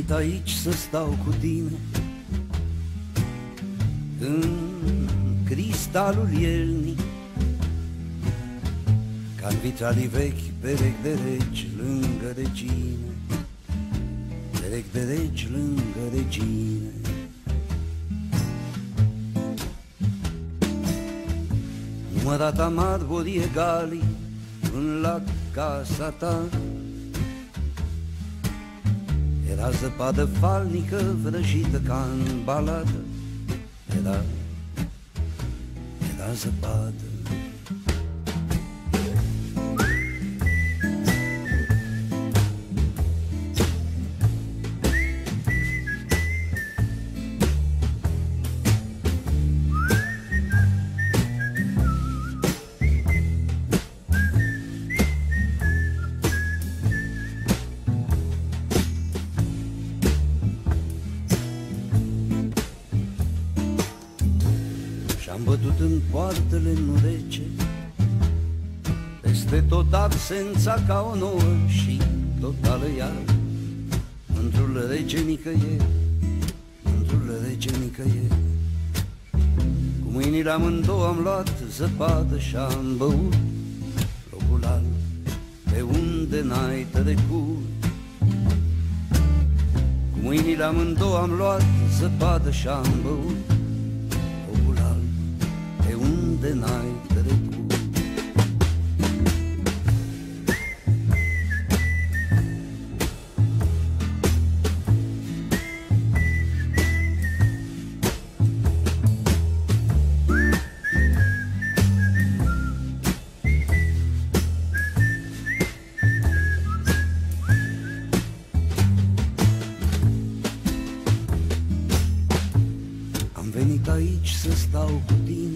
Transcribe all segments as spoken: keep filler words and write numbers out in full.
venit aici să stau cu tine în cristalul ielnic, ca-n vitralii vechi, perechi de regi lângă regine, perechi de regi lângă regine. Numărata marmorie egali până la casa ta, era zăpadă falnică vrăjită ca în baladă, era, era zăpadă. Și-am bătut în poartele nu rece, peste tot absența ca o nouă și totală iar, într-un rege nicăieri, într-un rege nicăieri. Cu mâinile amândouă am luat zăpadă și-am băut locul alb pe unde n-ai trecut. Cu mâinile amândouă am luat zăpadă și-am băut pe unde n-ai trecut. Am venit aici să stau cu tine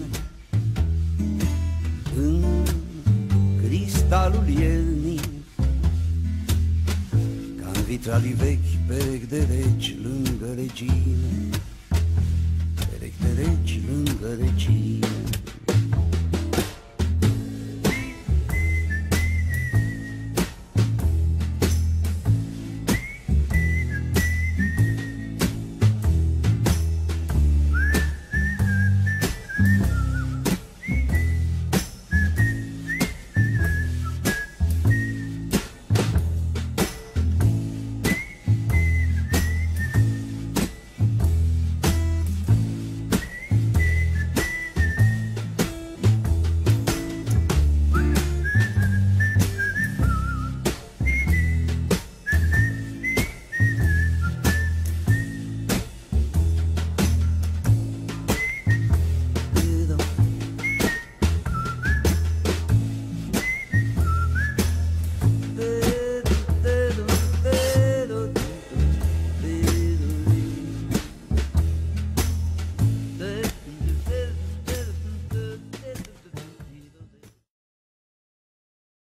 în cristalul ielnic, ca în vitralii vechi, perechi de regi lângă regii,